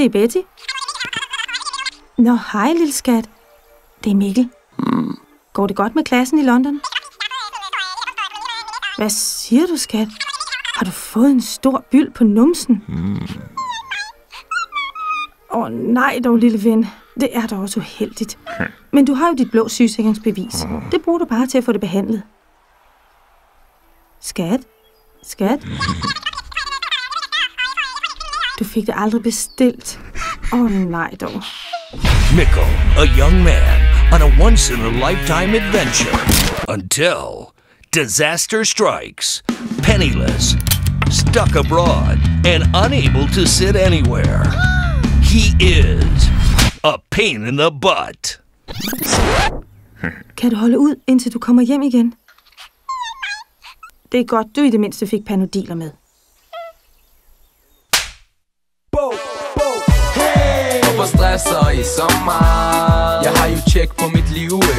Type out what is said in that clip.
Det er Betty. Nå, hej, lille skat. Det er Mikkel. Går det godt med klassen i London? Hvad siger du, skat? Har du fået en stor byld på numsen? Nej dog, lille ven. Det er da også uheldigt. Men du har jo dit blå sygesikringsbevis. Det bruger du bare til at få det behandlet. Skat? Du fik det aldrig bestilt. Nej dog. Mikkel, a young man on a once-in-a-lifetime adventure until disaster strikes, penniless, stuck abroad, and unable to sit anywhere. He is a pain in the butt. Kan du holde ud, indtil du kommer hjem igen? Det er godt, du i det mindste fik Panodiler med. Hvorfor stresser I så meget? Jeg har jo tjek på mit liv